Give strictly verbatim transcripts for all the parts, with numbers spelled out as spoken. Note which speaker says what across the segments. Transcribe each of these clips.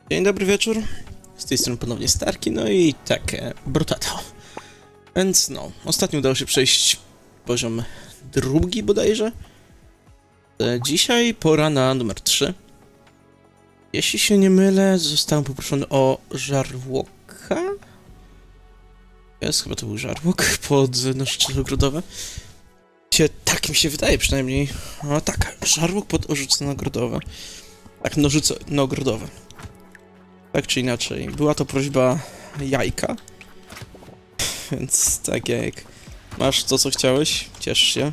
Speaker 1: Dzień dobry wieczór, z tej strony ponownie Starki, no i tak, e, Brotato. Więc no, ostatnio udało się przejść poziom drugi bodajże. E, dzisiaj pora na numer trzy. Jeśli się nie mylę, zostałem poproszony o żarłoka. Jest, chyba to był żarłok pod nożyce ogrodowe. Się, tak mi się wydaje przynajmniej. O tak, żarłok pod nożyce ogrodowe. Tak, nożyce ogrodowe. Tak czy inaczej, była to prośba jajka, więc tak, jajek, masz to, co chciałeś, ciesz się.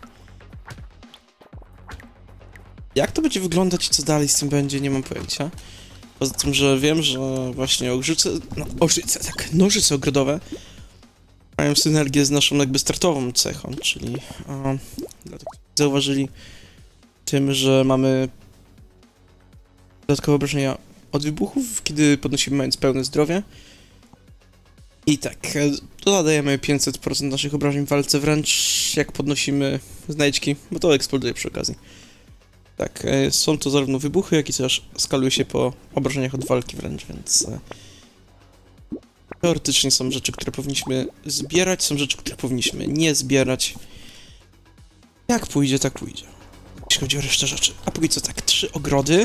Speaker 1: Jak to będzie wyglądać i co dalej z tym będzie, nie mam pojęcia. Poza tym, że wiem, że właśnie ogrzyce, no, ogrzyce, tak, nożyce ogrodowe mają synergię z naszą jakby startową cechą, czyli o, dlatego zauważyli tym, że mamy dodatkowe obrażenia od wybuchów, kiedy podnosimy mając pełne zdrowie. I tak, dodajemy pięćset procent naszych obrażeń w walce wręcz, jak podnosimy znajdźki, bo to eksploduje przy okazji. Tak, są to zarówno wybuchy, jak i też skaluje się po obrażeniach od walki wręcz, więc teoretycznie są rzeczy, które powinniśmy zbierać, są rzeczy, które powinniśmy nie zbierać. Jak pójdzie, tak pójdzie. Jeśli chodzi o resztę rzeczy. A póki co tak, trzy ogrody.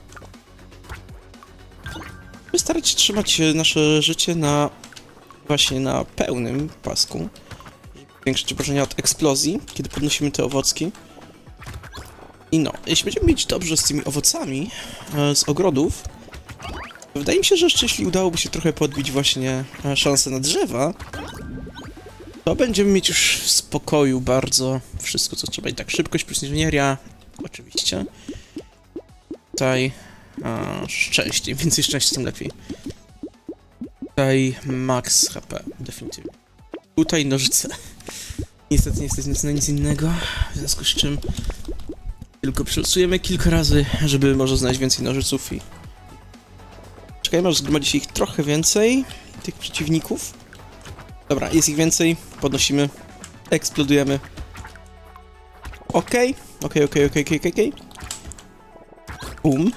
Speaker 1: Starać się trzymać nasze życie na właśnie na pełnym pasku. Zwiększyć obrażenia od eksplozji, kiedy podnosimy te owocki. I no, jeśli będziemy mieć dobrze z tymi owocami e, z ogrodów, to wydaje mi się, że jeszcze jeśli udałoby się trochę podbić właśnie e, szanse na drzewa, to będziemy mieć już w spokoju bardzo wszystko, co trzeba. I tak, szybkość plus inżynieria, oczywiście. Tutaj a, szczęście, więcej szczęścia, tym lepiej. Tutaj max H P, definitywnie. Tutaj nożyce. Niestety, niestety, nic na nic innego, w związku z czym tylko przelosujemy kilka razy, żeby może znaleźć więcej nożyców i... Czekajmy, aż zgromadzi się ich trochę więcej, tych przeciwników. Dobra, jest ich więcej, podnosimy, eksplodujemy. Okej, okej, okej, okej, okej, okej. Bum.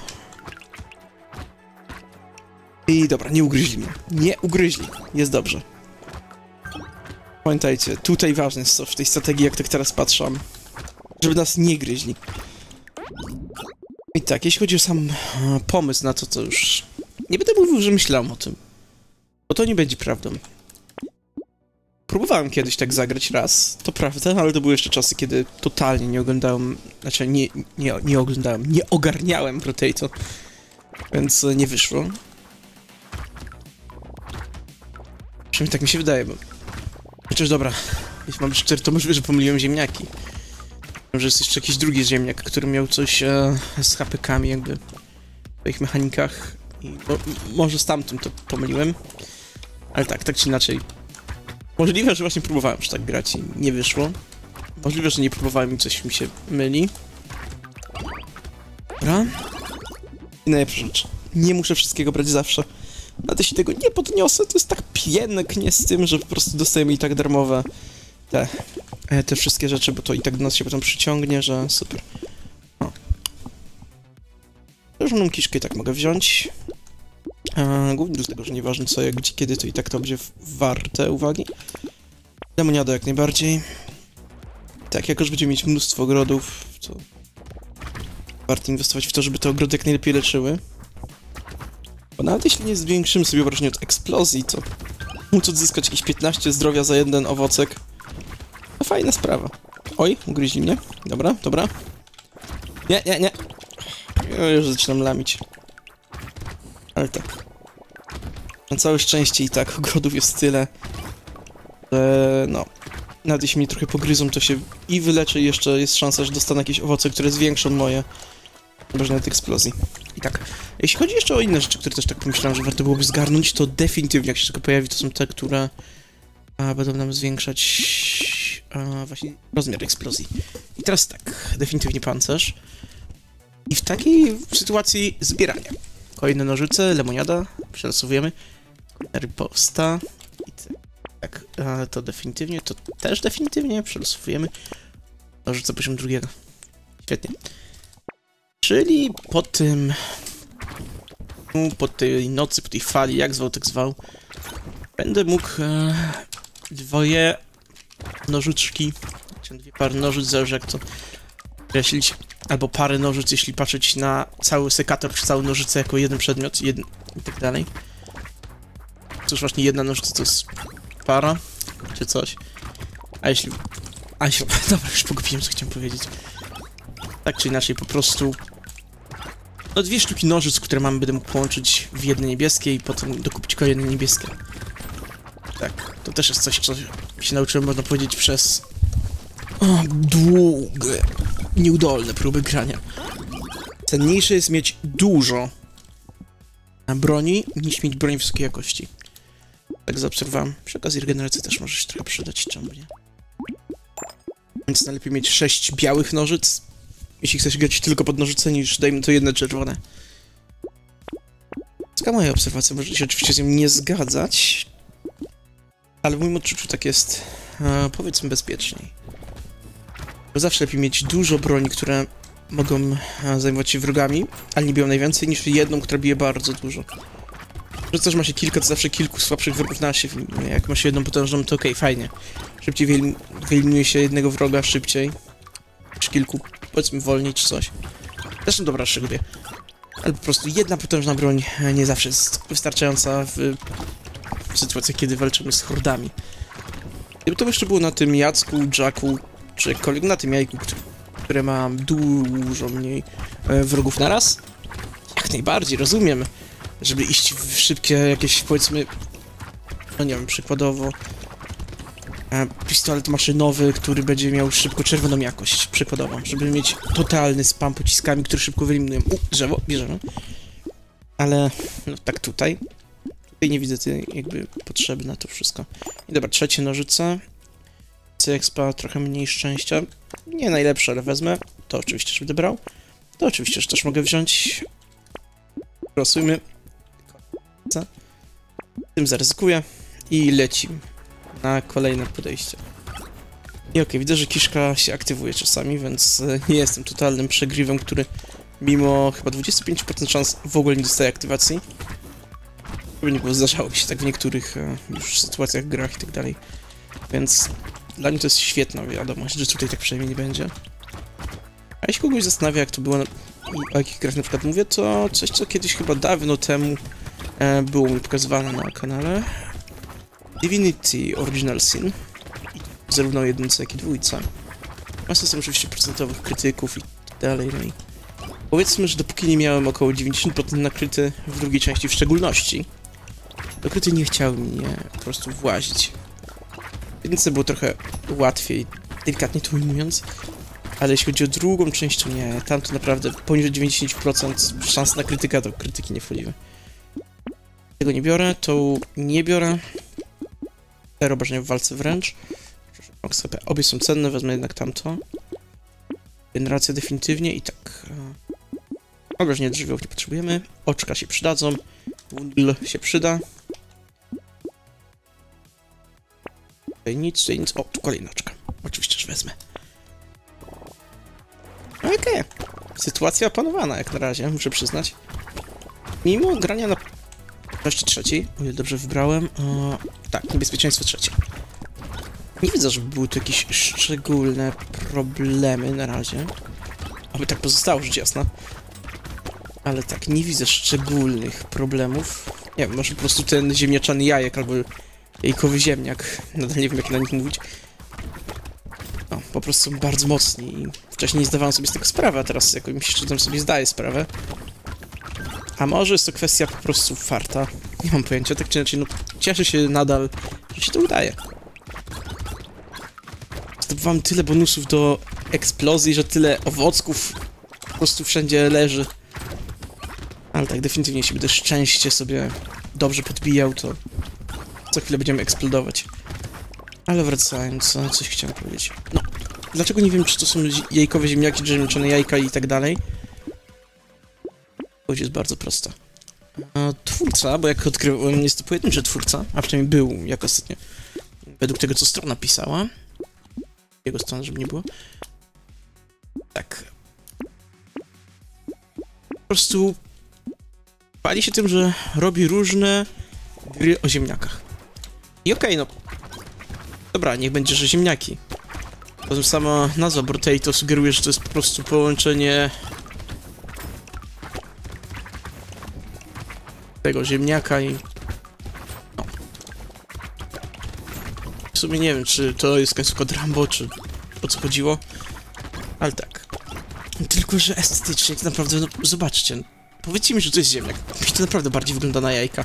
Speaker 1: I dobra, nie ugryźli mnie. Nie ugryźli. Jest dobrze. Pamiętajcie, tutaj ważne jest to w tej strategii, jak tak teraz patrzę, żeby nas nie gryźli. I tak, jeśli chodzi o sam pomysł na to, to już... Nie będę mówił, że myślałem o tym. Bo to nie będzie prawdą. Próbowałem kiedyś tak zagrać raz, to prawda, ale to były jeszcze czasy, kiedy totalnie nie oglądałem... Znaczy, nie, nie, nie oglądałem, nie ogarniałem Brotato. Więc nie wyszło. Przynajmniej tak mi się wydaje, bo... Chociaż dobra, jeśli mam być szczery, to możliwe, że pomyliłem ziemniaki. Może jest jeszcze jakiś drugi ziemniak, który miał coś e, z H P kami jakby w swoich mechanikach. I bo, może z tamtym to pomyliłem. Ale tak, tak czy inaczej. Możliwe, że właśnie próbowałem już tak grać i nie wyszło. Możliwe, że nie próbowałem i coś mi się myli. Dobra. I najlepsza rzecz. Nie muszę wszystkiego brać zawsze. Nawet jeśli tego nie podniosę, to jest tak pięknie z tym, że po prostu dostajemy i tak darmowe te, te wszystkie rzeczy, bo to i tak do nas się potem przyciągnie, że super. O. Różną kiszkę i tak mogę wziąć. E, głównie z tego, że nieważne co, jak, gdzie, kiedy, to i tak to będzie warte uwagi. Lemoniada jak najbardziej. Tak, jako że będziemy mieć mnóstwo ogrodów, to warto inwestować w to, żeby te ogrody jak najlepiej leczyły. Bo nawet jeśli nie zwiększymy sobie obrażeń od eksplozji, to móc odzyskać jakieś piętnaście zdrowia za jeden owocek, to fajna sprawa. Oj, ugryźli mnie. Dobra, dobra. Nie, nie, nie. Ja już zaczynam lamić. Ale tak. Na całe szczęście i tak ogrodów jest tyle, że no... Nawet jeśli mnie trochę pogryzą, to się i wyleczę, i jeszcze jest szansa, że dostanę jakieś owoce, które zwiększą moje obrażenia od eksplozji. I tak, jeśli chodzi jeszcze o inne rzeczy, które też tak pomyślałem, że warto byłoby zgarnąć, to definitywnie, jak się tylko pojawi, to są te, które a, będą nam zwiększać a, właśnie rozmiar eksplozji. I teraz tak, definitywnie pancerz. I w takiej sytuacji zbierania. Kolejne nożyce, lemoniada, przelosowujemy. Riposta. I tak, a, to definitywnie, to też definitywnie przelosowujemy. Nożyce poziom drugiego. Świetnie. Czyli po tym po tej nocy, po tej fali, jak zwał, tak zwał, będę mógł e, dwoje nożyczki, czy dwie pary nożyc, zależy jak to określić, albo parę nożyc, jeśli patrzeć na cały sekator, czy całą nożycę jako jeden przedmiot jeden, i tak dalej. Cóż, właśnie jedna nożyca to jest para, czy coś. A jeśli... A jeśli... Dobra, już pogubiłem, co chciałem powiedzieć. Tak czy inaczej, po prostu... No dwie sztuki nożyc, które mam, będę mógł połączyć w jedne niebieskie i potem dokupić kolejne niebieskie. Tak, to też jest coś, co się nauczyłem, można powiedzieć, przez... O, długie, nieudolne próby grania. Cenniejsze jest mieć dużo broni, niż mieć broń wysokiej jakości. Tak zaobserwowałem. Przy okazji regeneracji też może się trochę przydać, czemu nie? Więc najlepiej mieć sześć białych nożyc, jeśli chcesz grać tylko pod nożyce, niż dajmy to jedne czerwone. Taka moja obserwacja, możecie się oczywiście z nią nie zgadzać, ale w moim odczuciu tak jest, e, powiedzmy, bezpieczniej. Bo zawsze lepiej mieć dużo broni, które mogą e, zajmować się wrogami, ale nie biją najwięcej, niż jedną, która bije bardzo dużo. Że też ma się kilka, to zawsze kilku słabszych wrogów na się. Jak ma się jedną potężną, to okej, okay, fajnie. Szybciej wyelim wyeliminuje się jednego wroga, szybciej. Czy kilku, powiedzmy, wolniej, czy coś. Zresztą dobra, że lubię. Ale po prostu jedna potężna broń nie zawsze jest wystarczająca w, w sytuacjach, kiedy walczymy z hordami. Gdyby to jeszcze było na tym Jacku, Jacku, czy jakkolwiek na tym jajku, które ma dużo mniej e, wrogów naraz, jak najbardziej, rozumiem. Żeby iść w szybkie jakieś, powiedzmy, no nie wiem, przykładowo e, pistolet maszynowy, który będzie miał szybko czerwoną jakość, przykładowo, żeby mieć totalny spam pociskami, które szybko wyeliminują. U, drzewo, bierzemy. Ale, no tak tutaj, tutaj nie widzę tej jakby potrzeby na to wszystko. I dobra, trzecie nożyce. Expa, trochę mniej szczęścia. Nie najlepsze, ale wezmę. To oczywiście, że będę brał. To oczywiście, że też mogę wziąć. Losujmy. Tym zaryzykuję i lecimy na kolejne podejście. I okej, okay, widzę, że kiszka się aktywuje czasami, więc nie jestem totalnym przegriwem, który mimo chyba dwadzieścia pięć procent szans w ogóle nie dostaje aktywacji. Żeby nie było, zdarzało mi się tak w niektórych już sytuacjach, grach i tak dalej. Więc dla mnie to jest świetna wiadomość, że tutaj tak przynajmniej nie będzie. A jeśli kogoś zastanawia, jak to było, na, o jakich grach na przykład mówię, to coś, co kiedyś chyba dawno temu e, było mi pokazywane na kanale. Divinity Original Sin. Zarówno jedynce, jak i dwójce. Ma system oczywiście procentowych krytyków i tak dalej, no i powiedzmy, że dopóki nie miałem około dziewięćdziesiąt procent nakryty, w drugiej części w szczególności, to kryty nie chciały mi po prostu włazić. W jedynce było trochę łatwiej, delikatnie to ujmując, ale jeśli chodzi o drugą część, to nie, tam to naprawdę poniżej dziewięćdziesiąt procent szans na krytyka, to krytyki nie wchodziły. Tego nie biorę, to nie biorę. Te obrażenia w walce wręcz. Obie są cenne, wezmę jednak tamto. Generacja definitywnie i tak. Obrażenia drzewiowych nie potrzebujemy. Oczka się przydadzą. Wundl się przyda. Tutaj nic, tutaj nic. O, tu kolejna oczka. Oczywiście, że wezmę. Okej. Okay. Sytuacja opanowana jak na razie, muszę przyznać. Mimo grania na części trzeciej, o ile dobrze wybrałem, o, tak, niebezpieczeństwo trzecie. Nie widzę, żeby były tu jakieś szczególne problemy na razie. Aby tak pozostało, rzecz jasna. Ale tak, nie widzę szczególnych problemów. Nie wiem, może po prostu ten ziemniaczany jajek albo jajkowy ziemniak. Nadal nie wiem, jak na nich mówić. No, po prostu są bardzo mocni i wcześniej nie zdawałem sobie z tego sprawy, a teraz jakimś cudem sobie zdaję sprawę. A może jest to kwestia po prostu farta. Nie mam pojęcia, tak czy inaczej, no cieszę się nadal, że się to udaje. Zdobywam tyle bonusów do eksplozji, że tyle owocków po prostu wszędzie leży. Ale tak, definitywnie jeśli będę szczęście sobie dobrze podbijał, to co chwilę będziemy eksplodować. Ale wracając, coś chciałem powiedzieć. No, dlaczego nie wiem, czy to są jajkowe ziemniaki, drzemniczone jajka i tak dalej? Odpowiedź jest bardzo prosta. Twórca, bo jak odkryłem, jest to pojedynczy twórca, a przynajmniej był, jak ostatnio, według tego, co strona pisała. Jego strony, żeby nie było. Tak. Po prostu chwali się tym, że robi różne gry o ziemniakach. I okej, okay, no. Dobra, niech będzie, że ziemniaki. Potem sama nazwa Brotato sugeruje, że to jest po prostu połączenie tego ziemniaka i... No. W sumie nie wiem, czy to jest końcówka od Rambo, czy o co chodziło. Ale tak. Tylko, że estetycznie, to naprawdę, no, zobaczcie. Powiedzcie mi, że to jest ziemniak. Mi to naprawdę bardziej wygląda na jajka.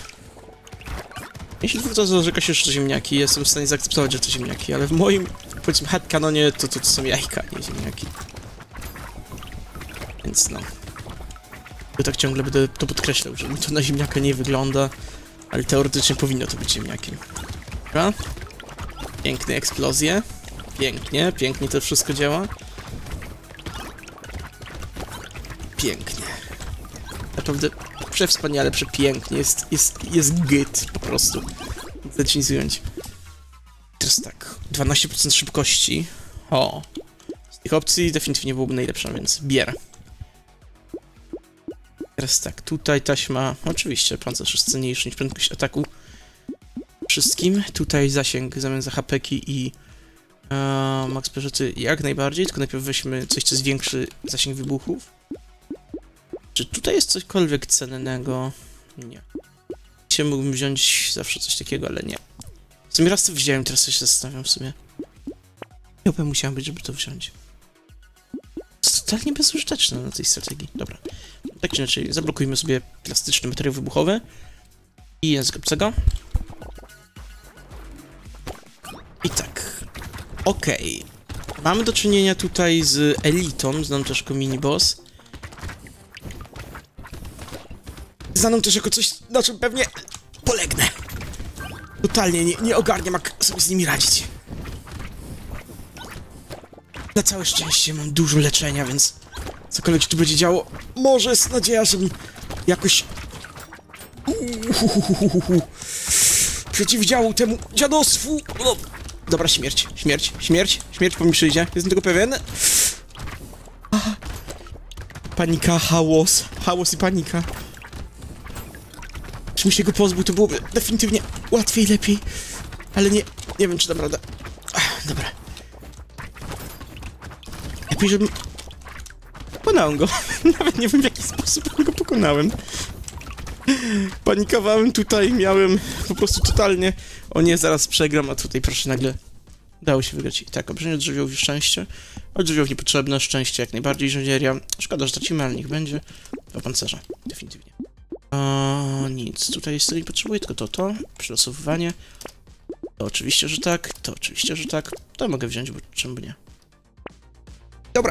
Speaker 1: Jeśli tylko to zarzeka się, że to ziemniaki, jestem w stanie zaakceptować, że to ziemniaki, ale w moim, powiedzmy, headcanonie to, to, to są jajka, nie ziemniaki. Więc no. Ja tak ciągle będę to podkreślał, że mi to na ziemniaka nie wygląda, ale teoretycznie powinno to być ziemniakiem. Dobra? Piękne eksplozje. Pięknie, pięknie to wszystko działa. Pięknie. Naprawdę przewspaniale, przepięknie. Jest, jest, jest git po prostu. Zacinizując. Teraz tak. dwanaście procent szybkości. O. Z tych opcji definitywnie byłoby najlepsza, więc bierę. Teraz tak. Tutaj taśma. Oczywiście, pancerz jest cenniejszy niż prędkość ataku. Wszystkim. Tutaj zasięg zamiast H P ki i uh, max przeżyty jak najbardziej. Tylko najpierw weźmy coś, co zwiększy zasięg wybuchów. Czy tutaj jest cośkolwiek cennego? Nie. Dzisiaj mógłbym wziąć zawsze coś takiego, ale nie. W sumie raz to wziąłem, teraz się zastanawiam w sumie. Chyba musiałem być, żeby to wziąć. To jest totalnie bezużyteczne na tej strategii. Dobra. Tak czy inaczej, zablokujmy sobie plastyczny materiał wybuchowy. I język obcego. I tak. Okej. Okay. Mamy do czynienia tutaj z elitą, znam też jako mini-boss. Znaną też jako coś, na czym pewnie polegnę. Totalnie nie, nie ogarniam, jak sobie z nimi radzić. Na całe szczęście mam dużo leczenia, więc cokolwiek się tu będzie działo, może jest nadzieja, że mi jakoś Uhuhuhuhu. przeciwdziałał temu dziadostwu. No. Dobra, śmierć, śmierć, śmierć, śmierć po mi przyjdzie, jestem tego pewien. Aha. Panika, chaos, chaos i panika. Gdybym się go pozbył, to byłoby definitywnie łatwiej, lepiej. Ale nie, nie wiem, czy dam radę. Ach, dobra. Lepiej, żebym... Pokonałem go. Nawet nie wiem, w jaki sposób go pokonałem. Panikowałem tutaj, miałem po prostu totalnie... O nie, zaraz przegram, a tutaj proszę nagle... Dało się wygrać. Tak, obrzędzie od żywiołów i szczęście. Od żywiołów niepotrzebne, szczęście jak najbardziej, żołnieria. Szkoda, że tracimy, ale niech będzie. Dwa pancerza, definitywnie. O, nic, tutaj jest, nie potrzebuję, tylko to, to, przylosowywanie. To oczywiście, że tak, to oczywiście, że tak. To mogę wziąć, bo czemu by nie. Dobra.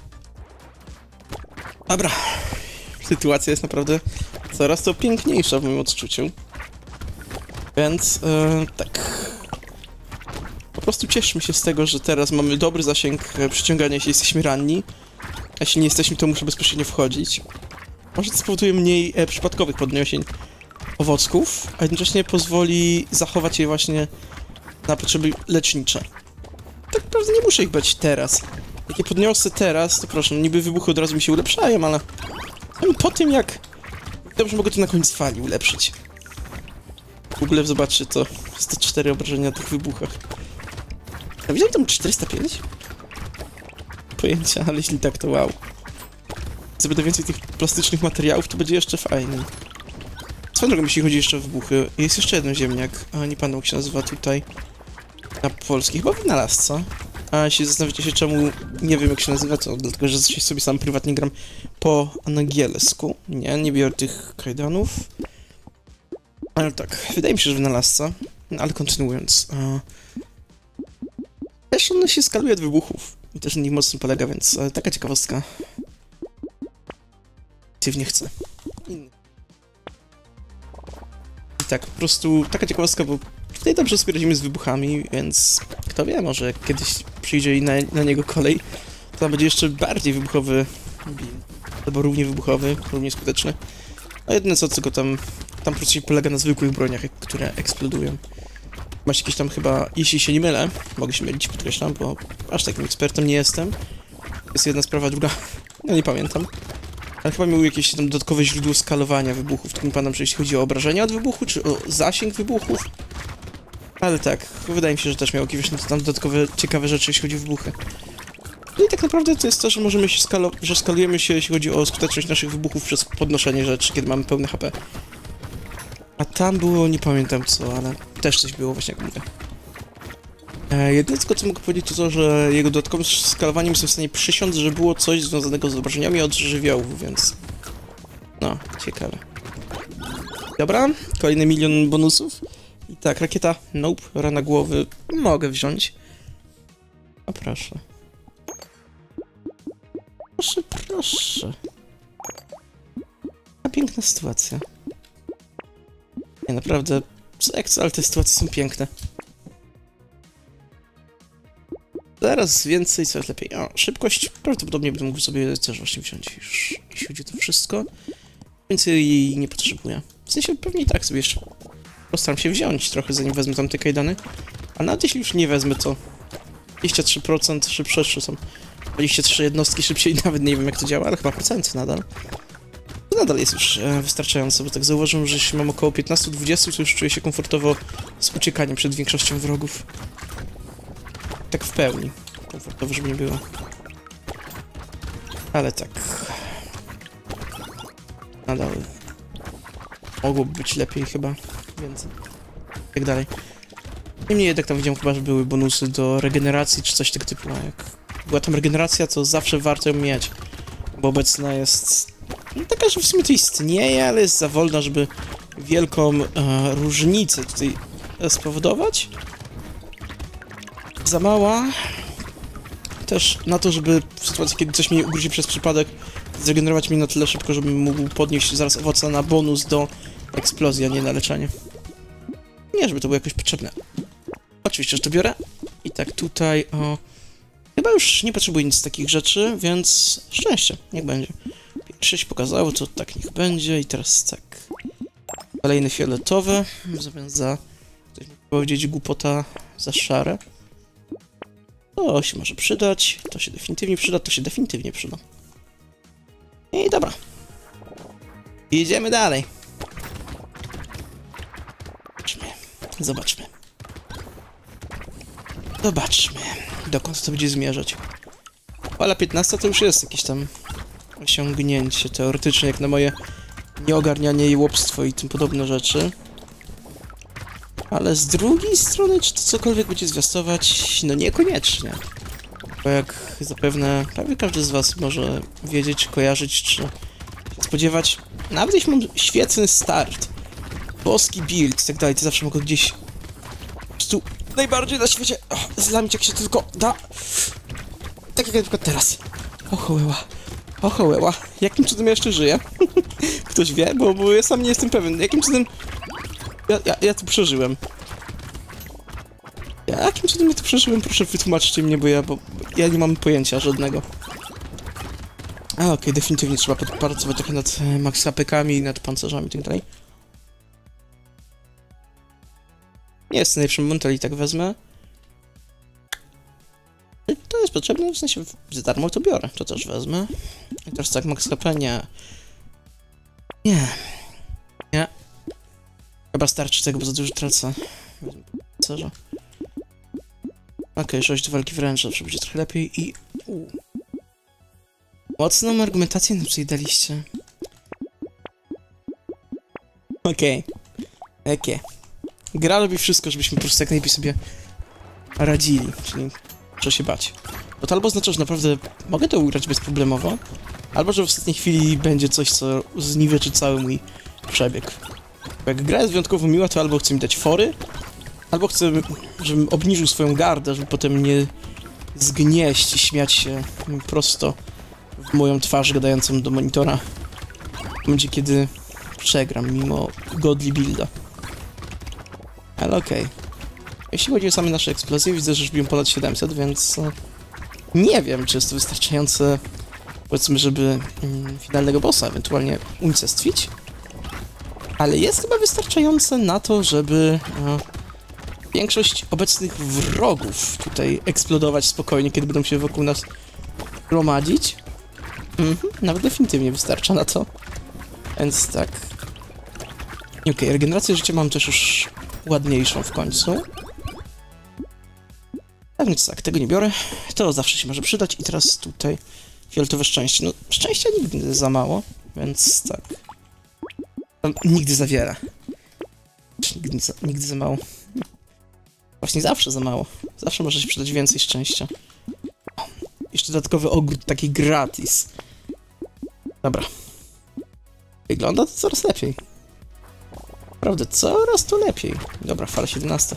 Speaker 1: Dobra. Sytuacja jest naprawdę coraz to piękniejsza w moim odczuciu. Więc, yy, tak. Po prostu cieszmy się z tego, że teraz mamy dobry zasięg przyciągania, jeśli jesteśmy ranni. A jeśli nie jesteśmy, to muszę bezpośrednio wchodzić. Może to spowoduje mniej e, przypadkowych podniesień owocków, a jednocześnie pozwoli zachować je właśnie na potrzeby lecznicze. Tak naprawdę nie muszę ich brać teraz. Jak je podniosę teraz, to proszę, no niby wybuchy od razu mi się ulepszają, ale po tym jak dobrze mogę to na koniec fali ulepszyć. W ogóle zobaczcie to, sto cztery obrażenia na tych wybuchach. A widziałem tam czterysta pięć? Pojęcia, ale jeśli tak, to wow. Co będę więcej tych plastycznych materiałów, to będzie jeszcze fajniej. Swoją drogą, jeśli chodzi jeszcze o wybuchy, jest jeszcze jeden ziemniak, a nie pamiętam jak się nazywa tutaj na polski, chyba wynalazca. A jeśli zastanawiacie się czemu nie wiem jak się nazywa, to dlatego, że sobie sam prywatnie gram po angielsku. Nie, nie biorę tych kajdanów. Ale tak, wydaje mi się, że wynalazca. No, ale kontynuując. A... Też on się skaluje od wybuchów. I też na nich mocno polega, więc e, taka ciekawostka. Nie chcę. I tak, po prostu taka ciekawostka, bo tutaj dobrze sobie radzimy z wybuchami, więc kto wie, może kiedyś przyjdzie i na, na niego kolej, to tam będzie jeszcze bardziej wybuchowy build, albo równie wybuchowy, równie skuteczny. A jedyne co, co go tam, tam po prostu polega na zwykłych broniach, które eksplodują. Masz jakieś tam chyba, jeśli się nie mylę, mogę się mylić, podkreślam, bo aż takim ekspertem nie jestem. To jest jedna sprawa, druga, no nie pamiętam. Ale chyba miał jakieś tam dodatkowe źródło skalowania wybuchów. Tak nie pamiętam, czy jeśli chodzi o obrażenia od wybuchu, czy o zasięg wybuchów. Ale tak, wydaje mi się, że też miał jakieś tam dodatkowe ciekawe rzeczy, jeśli chodzi o wybuchy. No i tak naprawdę to jest to, że możemy się skalo że skalujemy się, jeśli chodzi o skuteczność naszych wybuchów przez podnoszenie rzeczy, kiedy mamy pełne H P. A tam było, nie pamiętam co, ale też coś było właśnie, jak mówię. E, jedyne tylko co mogę powiedzieć to to, że jego dodatkowym skalowaniem jestem w stanie przysiąc, że było coś związanego z obrażeniami od żywiołów, więc... No, ciekawe. Dobra, kolejny milion bonusów. I tak, rakieta, nope, rana głowy, mogę wziąć. O proszę. Proszę, proszę. A piękna sytuacja. Nie, naprawdę, seks, ale te sytuacje są piękne. Zaraz więcej, coraz lepiej. O, szybkość, prawdopodobnie będę mógł sobie też właśnie wziąć już, jeśli chodzi o to wszystko. Więcej jej nie potrzebuję. W sensie pewnie i tak sobie jeszcze postaram się wziąć trochę, zanim wezmę tam te kajdany. A nawet jeśli już nie wezmę, to dwadzieścia trzy procent szybsze są. dwadzieścia trzy jednostki szybciej, nawet nie wiem jak to działa, ale chyba procent nadal. To nadal jest już e, wystarczające, bo tak zauważyłem, że jeśli mam około piętnaście dwadzieścia, to już czuję się komfortowo z uciekaniem przed większością wrogów. Tak w pełni. Komfortowo, żeby nie było. Ale tak. Nadal. Mogłoby być lepiej chyba. Więcej. I tak dalej. Niemniej jednak tam widziałem chyba, że były bonusy do regeneracji, czy coś tego typu. A jak była tam regeneracja, to zawsze warto ją mieć. Bo obecna jest... No, taka, że w sumie to istnieje, ale jest za wolna, żeby wielką e, różnicę tutaj spowodować. Za mała. Też na to, żeby w sytuacji, kiedy coś mnie ugryzie przez przypadek, zregenerować mnie na tyle szybko, żebym mógł podnieść zaraz owoce na bonus do eksplozji, a nie na leczenie. Nie, żeby to było jakoś potrzebne. Oczywiście, że to biorę. I tak tutaj, o... Chyba już nie potrzebuję nic z takich rzeczy, więc szczęście, niech będzie. Pierwsze się pokazało, to tak niech będzie i teraz tak. Kolejny fioletowy, zamiast za... Ktoś mógł powiedzieć głupota za szare. To się może przydać, to się definitywnie przyda, to się definitywnie przyda. I dobra. Idziemy dalej. Zobaczmy. Zobaczmy. Zobaczmy, dokąd to będzie zmierzać. Fala piętnasta to już jest jakieś tam osiągnięcie teoretycznie, jak na moje nieogarnianie i łopstwo i tym podobne rzeczy. Ale z drugiej strony, czy to cokolwiek będzie zwiastować? No niekoniecznie. Bo jak zapewne prawie każdy z was może wiedzieć, kojarzyć, czy się spodziewać, nawet jeśli mam świetny start, boski build i tak dalej, to zawsze mogę gdzieś po prostu najbardziej na świecie oh, zlamić jak się tylko da. Tak jak na przykład teraz. Ochołeła. Ochołeła. Jakim cudem ja jeszcze żyję? Ktoś wie? Bo, bo ja sam nie jestem pewien. Jakim cudem... Ja, ja, ja to przeżyłem. Jakim cudem ja to przeżyłem? Proszę wytłumaczcie mnie, bo ja, bo ja nie mam pojęcia żadnego. A okej, okay, definitywnie trzeba pracować trochę nad e, max A P kami, nad pancerzami i tak dalej. Nie jest najlepszy moment, ale i tak wezmę. To jest potrzebne, w sensie za darmo to biorę, to też wezmę. I teraz tak, max H P, nie. Nie. Nie. Chyba starczy tego, bo za dużo tracę. Pancerza. Okej, okay, sześć do walki wręcz, zawsze będzie trochę lepiej i... U. Mocną argumentację nam tutaj daliście. Okej. Okay. Okej. Okay. Gra robi wszystko, żebyśmy po prostu jak najlepiej sobie radzili, czyli trzeba się bać. Bo to albo oznacza, że naprawdę mogę to ugrać bezproblemowo, albo że w ostatniej chwili będzie coś, co zniweczy cały mój przebieg. Bo jak gra jest wyjątkowo miła, to albo chce mi dać fory, albo chcę, żebym obniżył swoją gardę, żeby potem nie zgnieść i śmiać się prosto w moją twarz gadającą do monitora w momencie, kiedy przegram, mimo godli builda. Ale okej. Okay. Jeśli chodzi o same nasze eksplozje, widzę, że już biją ponad siedemset, więc nie wiem, czy jest to wystarczające, powiedzmy, żeby mm, finalnego bossa ewentualnie unicestwić. Ale jest chyba wystarczające na to, żeby e, większość obecnych wrogów tutaj eksplodować spokojnie, kiedy będą się wokół nas gromadzić. Mhm, nawet definitywnie wystarcza na to. Więc tak. Okej, okay, regenerację życia mam też już ładniejszą w końcu. A więc tak, tego nie biorę. To zawsze się może przydać. I teraz tutaj fioletowe szczęście. No, szczęścia nigdy za mało, więc tak. Tam nigdy za wiele. Nigdy za, nigdy za mało. Właśnie zawsze za mało. Zawsze może się przydać więcej szczęścia. Jeszcze dodatkowy ogród taki gratis. Dobra. Wygląda to coraz lepiej. Naprawdę, coraz to lepiej. Dobra, fala siedemnasta.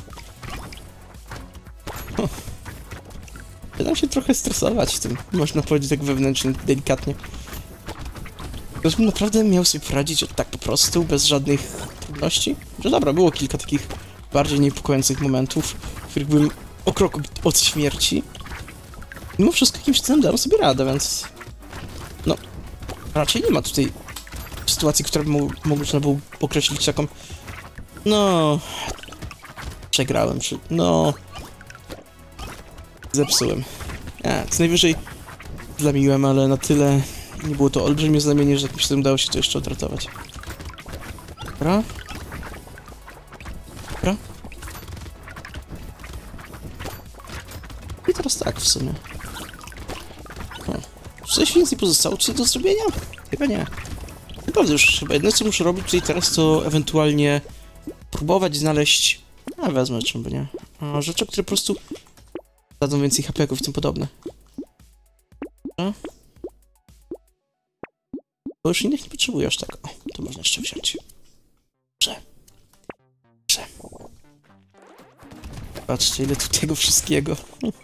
Speaker 1: Będę się trochę stresować tym, można powiedzieć tak wewnętrznie, delikatnie. Gdybym naprawdę miał sobie poradzić tak po prostu, bez żadnych trudności. Że dobra, było kilka takich bardziej niepokojących momentów, w których byłem o krok od śmierci. Mimo wszystko jakimś cudem dałem sobie radę, więc... No, raczej nie ma tutaj sytuacji, która by można było określić taką... No... Przegrałem, czy... No... Zepsułem. A, co najwyżej zlamiłem, ale na tyle nie było to olbrzymie znamienie, że jakimś cudem udało się to jeszcze odratować. Dobra. Dobra. I teraz tak w sumie. O. Coś więcej pozostało czy do zrobienia? Chyba nie. Naprawdę już chyba jedno co muszę robić tutaj teraz to ewentualnie próbować znaleźć... A wezmę, czym by nie. A, rzeczy, które po prostu dadzą więcej hapeków i tym podobne. A? Bo już innych nie potrzebuję aż tak. O, to można jeszcze wziąć. Dobrze. Dobrze. Patrzcie, ile tu tego wszystkiego.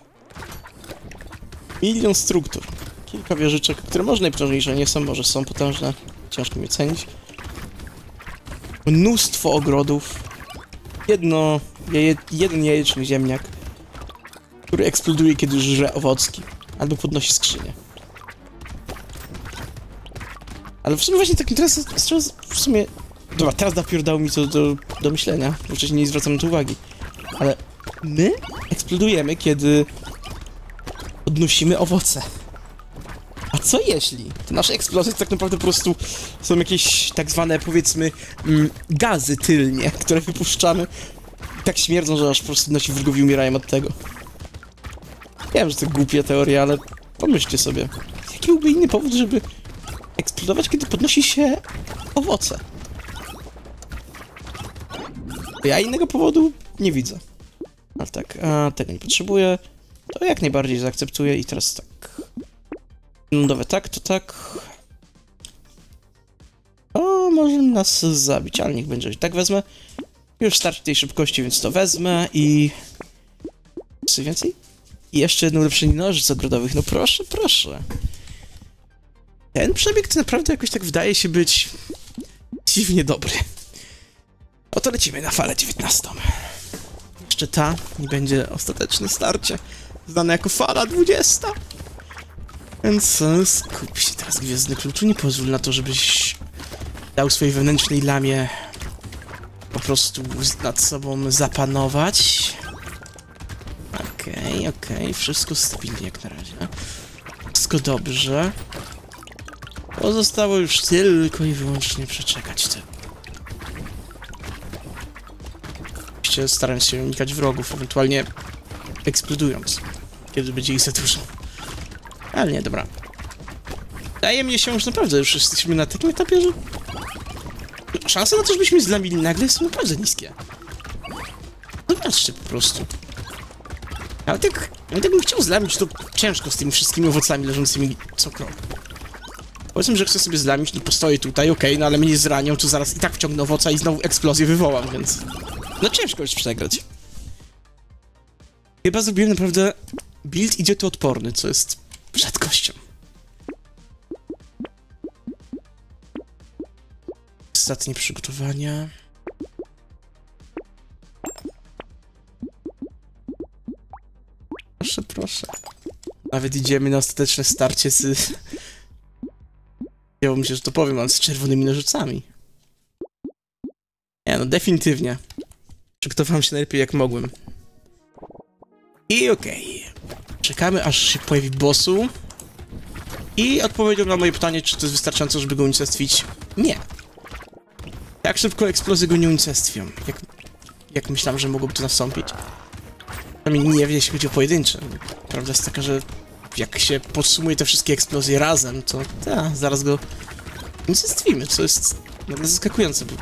Speaker 1: Milion struktur. Kilka wieżyczek, które może najpotężniejsze nie są, może są potężne. Ciężko mi ocenić. Mnóstwo ogrodów. Jedno... Jaje, jeden jajeczny ziemniak, który eksploduje, kiedy żre owocki. Albo podnosi skrzynię. Ale w sumie właśnie taki teraz, teraz w sumie... Dobra, teraz dopiero dał mi to do, do myślenia, bo wcześniej nie zwracam na to uwagi. Ale my eksplodujemy, kiedy podnosimy owoce. A co jeśli te nasze eksplozje to tak naprawdę po prostu są jakieś tak zwane, powiedzmy, mm, gazy tylnie, które wypuszczamy i tak śmierdzą, że aż po prostu nasi wrogowie umierają od tego. Wiem, że to głupia teoria, ale pomyślcie sobie, jaki byłby inny powód, żeby eksplodować, kiedy podnosi się owoce? Ja innego powodu nie widzę. Ale tak, a tego nie potrzebuję. To jak najbardziej zaakceptuję i teraz tak. Lądowe tak, to tak. O, może nas zabić, ale niech będzie. I tak wezmę. Już starczy tej szybkości, więc to wezmę i... Co więcej? I jeszcze jedno ulepszenie nożyc ogrodowych. No proszę, proszę. Ten przebieg to naprawdę jakoś tak wydaje się być... dziwnie dobry. Oto lecimy na falę dziewiętnastą. Jeszcze ta nie będzie ostateczne starcie. Znane jako fala dwudziesta. Więc skup się teraz, Gwiezdny Kluczu. Nie pozwól na to, żebyś dał swojej wewnętrznej lamie po prostu nad sobą zapanować. Okej, okay, okej. Okay. Wszystko stabilnie jak na razie. Wszystko dobrze. Pozostało już tylko i wyłącznie przeczekać te. Oczywiście starając się unikać wrogów, ewentualnie eksplodując, kiedy będzie ich za dużo. Ale nie, dobra. Wydaje mi się, że naprawdę już jesteśmy na takim etapie, że szanse na to, żebyśmy zlamili nagle są naprawdę niskie. Zobaczcie po prostu. Ale tak, ale tak bym chciał zlamić, to ciężko z tymi wszystkimi owocami leżącymi co krok. Powiedzmy, że chcę sobie zlamić, nie postoję tutaj, okej, okay, no ale mnie zranią, to zaraz i tak wciągnę owoca i znowu eksplozję wywołam, więc... No ciężko jest przegrać. Chyba zrobiłem naprawdę build idiotoodporny, co jest rzadkością. Ostatnie przygotowania. Proszę, proszę. Nawet idziemy na ostateczne starcie z... Chciałbym się, że to powiem, ale z czerwonymi nożycami. Nie no, definitywnie. Przygotowałem się najlepiej jak mogłem. I okej. Okay. Czekamy aż się pojawi bossu. I odpowiedział na moje pytanie, czy to jest wystarczająco, żeby go unicestwić. Nie. Jak szybko eksplozje go nie unicestwią? Jak, jak myślałem, że mogłoby to nastąpić? Przynajmniej nie, jeśli chodzi o pojedyncze. Prawda jest taka, że jak się podsumuje te wszystkie eksplozje razem, to ta, zaraz go unicestwimy, co jest nagle zaskakujące. Bo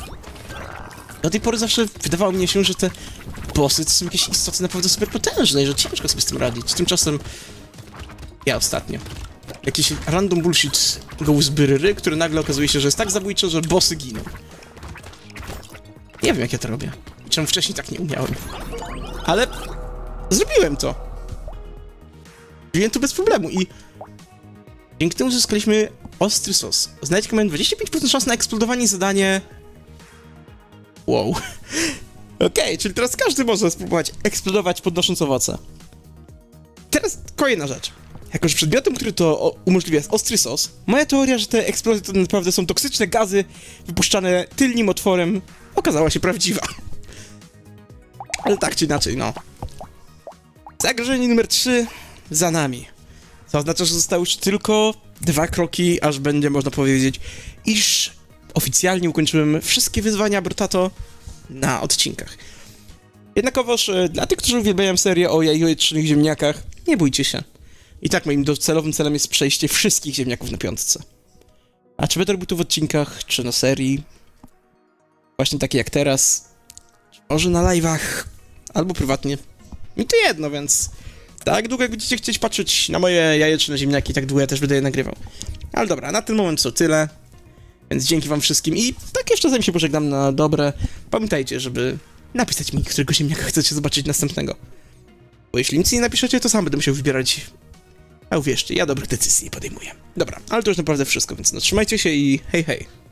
Speaker 1: do tej pory zawsze wydawało mi się, że te bossy to są jakieś istoty naprawdę super potężne i że ciężko sobie z tym radzić. Tymczasem ja ostatnio. Jakiś random bullshit gołzbyryry, który nagle okazuje się, że jest tak zabójcze, że bossy giną. Nie wiem, jak ja to robię. Czemu wcześniej tak nie umiałem. Ale zrobiłem to. Zrobiłem to bez problemu i dzięki temu uzyskaliśmy ostry sos. Znajdź mamy dwadzieścia pięć procent szans na eksplodowanie zadanie. Wow. Okej, okay, czyli teraz każdy może spróbować eksplodować podnosząc owoce. Teraz kolejna rzecz. Jako że przedmiotem, który to umożliwia jest ostry sos, moja teoria, że te eksplozje to naprawdę są toksyczne gazy wypuszczane tylnym otworem, okazała się prawdziwa. Ale tak czy inaczej, no. Zagrożenie numer trzy za nami. Co oznacza, że zostały już tylko dwa kroki, aż będzie można powiedzieć, iż oficjalnie ukończyłem wszystkie wyzwania Brotato na odcinkach. Jednakowoż dla tych, którzy uwielbiają serię o jajecznych ziemniakach, nie bójcie się. I tak moim docelowym celem jest przejście wszystkich ziemniaków na piątce. A czy będę robił to w odcinkach, czy na serii, właśnie takie jak teraz, czy może na live'ach, albo prywatnie, mi to jedno, więc tak długo jak będziecie chcieć patrzeć na moje jajeczne ziemniaki, tak długo ja też będę je nagrywał. Ale dobra, na ten moment to tyle, więc dzięki wam wszystkim i tak jeszcze zanim się pożegnam na dobre, pamiętajcie, żeby napisać mi, którego ziemniaka chcecie zobaczyć następnego. Bo jeśli nic nie napiszecie, to sam będę musiał wybierać. A uwierzcie, ja dobrych decyzji nie podejmuję. Dobra, ale to już naprawdę wszystko, więc no trzymajcie się i hej hej.